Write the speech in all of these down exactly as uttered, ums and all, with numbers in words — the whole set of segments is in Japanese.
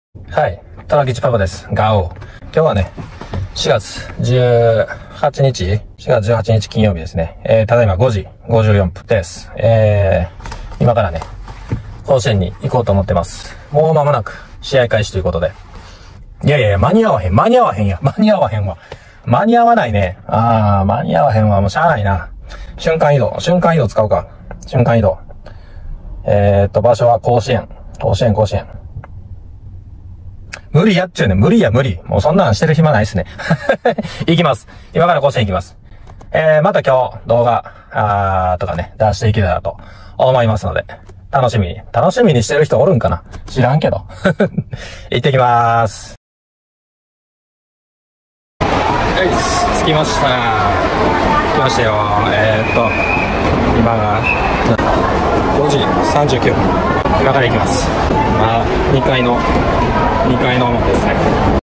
はい。トラキチパパです。ガオー。今日はね、しがつじゅうはちにち ?しがつじゅうはちにち金曜日ですね。えー、ただいまごじごじゅうよんぷんです。えー、今からね、甲子園に行こうと思ってます。もう間もなく試合開始ということで。いやいやいや、間に合わへん。間に合わへんや。間に合わへんわ。間に合わないね。あー、間に合わへんわ。もうしゃあないな。瞬間移動。瞬間移動使うか。瞬間移動。えーっと、場所は甲子園。甲子園、甲子園。無理やっちゅうね。無理や、無理。もうそんなんしてる暇ないっすね。行きます。今から甲子園行きます。えー、また今日動画、あーとかね、出していけたらと思いますので、楽しみに。楽しみにしてる人おるんかな？知らんけど。行ってきまーす。はい、着きました。来ましたよ。えーっと、今がごじさんじゅうきゅうふん。今から行きます。まあ、にかいの、にかいのですね。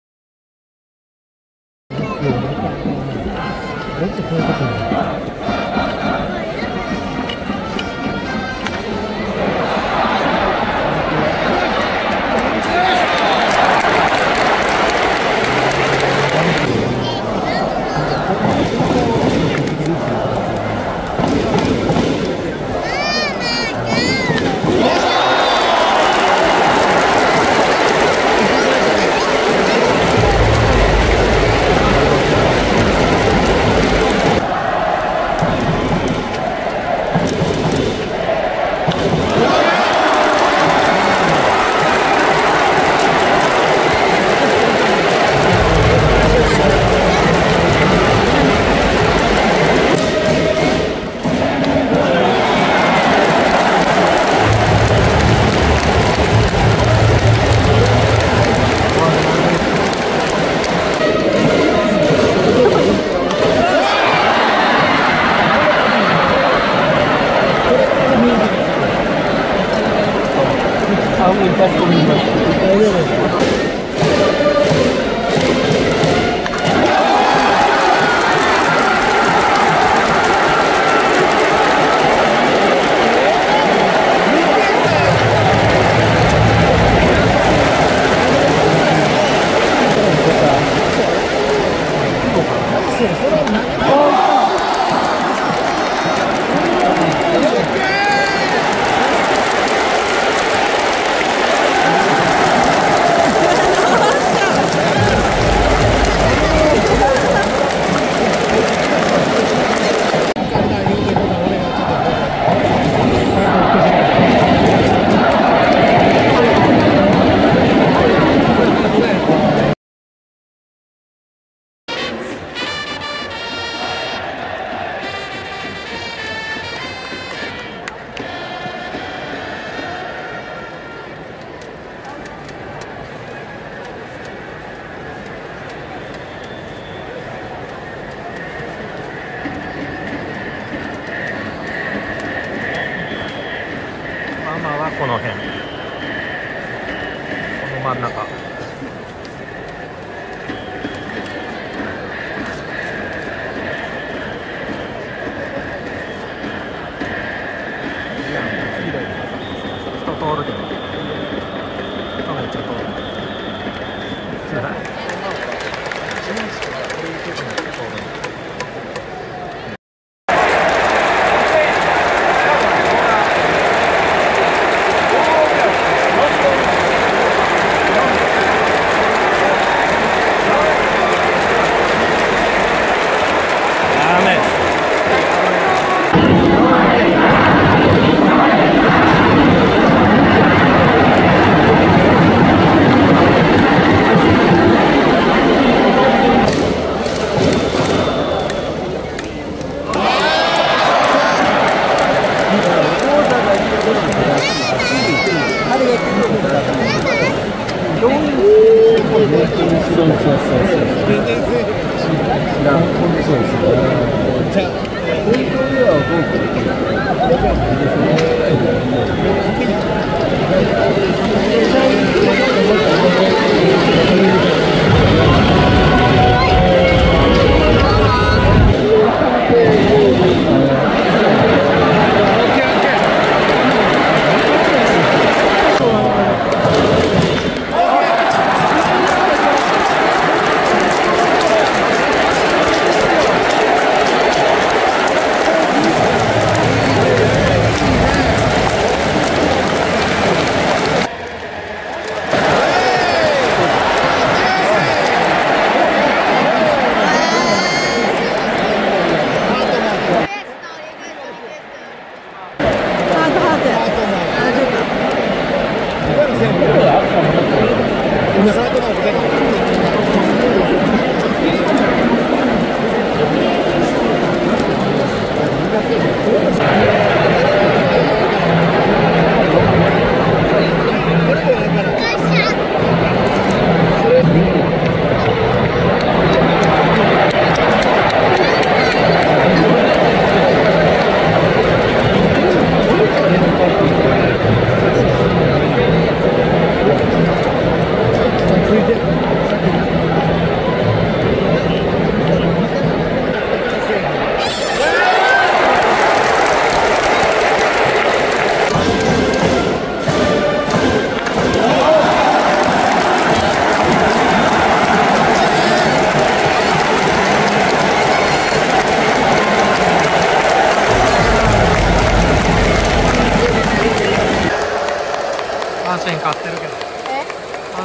この辺、この真ん中。人通るけど、人めっちゃ通る。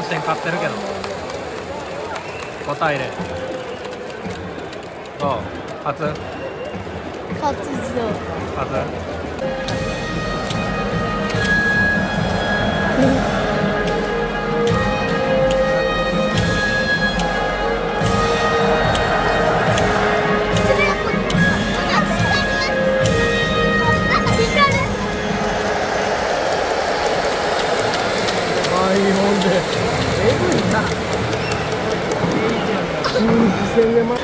阪神勝ってるけどごたいゼロ。どう？初？ 初じゃ。 初？いいもんで、えぐいな。新鮮でま。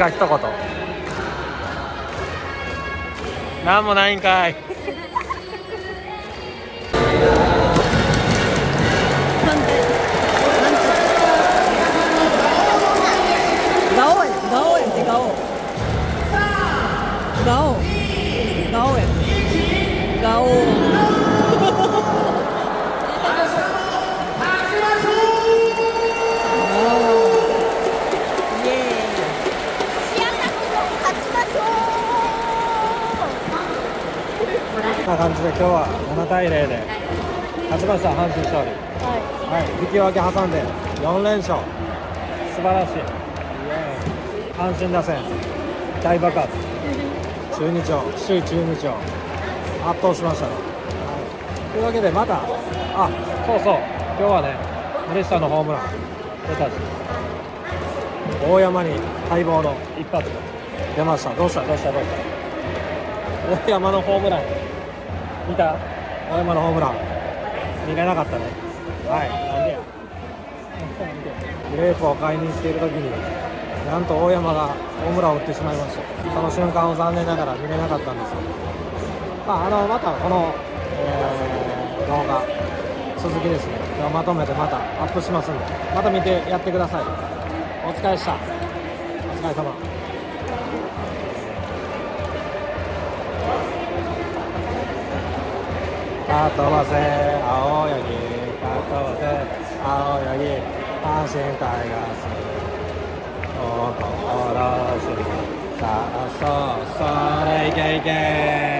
か一言。なんもないんかい。 ガオやガオやってガオガオガオやガオこんな感じで今日はななたいゼロで勝ちました。阪神勝利。はい、引き分け挟んでよん連勝。素晴らしい。阪神打線大爆発。中日を首位中日を圧倒しましたね。はい、というわけでまた、あ、そうそう、今日はね森下のホームラン出たし、大山に待望の一発出ました。どうしたどうしたどうした。大山のホームラン見た？大山のホームラン見れなかったね。はい、なんでや。グレープを買いに行っている時になんと大山がホームランを打ってしまいました。その瞬間を残念ながら見れなかったんですけど、まあ、あのまたこの、えー、動画続きですね、まとめてまたアップしますんで、また見てやってください。お疲れした。お疲れ様。かとばせ青柳、かとばせ青柳、阪神タイガースおころしさあそうそれいけいけ